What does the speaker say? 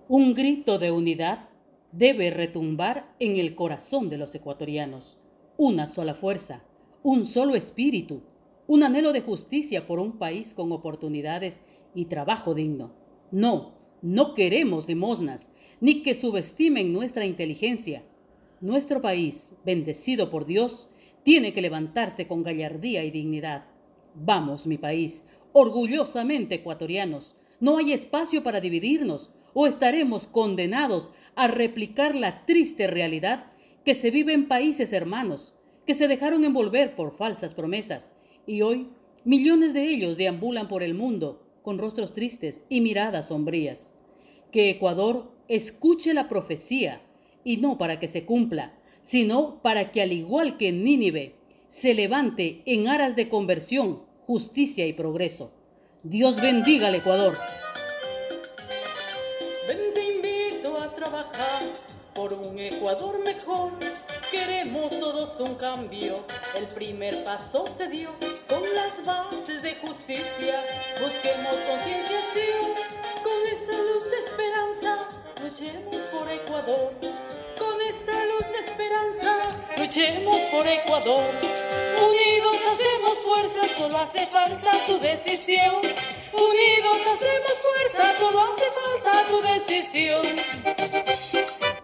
Un grito de unidad debe retumbar en el corazón de los ecuatorianos. Una sola fuerza, un solo espíritu, un anhelo de justicia por un país con oportunidades y trabajo digno. No queremos limosnas, ni que subestimen nuestra inteligencia. Nuestro país, bendecido por Dios, tiene que levantarse con gallardía y dignidad. Vamos, mi país, orgullosamente ecuatorianos. No hay espacio para dividirnos o estaremos condenados a replicar la triste realidad que se vive en países hermanos, que se dejaron envolver por falsas promesas y hoy millones de ellos deambulan por el mundo con rostros tristes y miradas sombrías. Que Ecuador escuche la profecía y no para que se cumpla, sino para que al igual que en Nínive se levante en aras de conversión, justicia y progreso. Dios bendiga al Ecuador. Ven, te invito a trabajar por un Ecuador mejor. Queremos todos un cambio. El primer paso se dio con las bases de justicia. Busquemos concienciación con esta luz de esperanza. Luchemos por Ecuador. Con esta luz de esperanza, luchemos por Ecuador. Unidos hacemos fuerza, solo hace falta tu decisión. Unidos hacemos fuerza, solo hace falta tu decisión.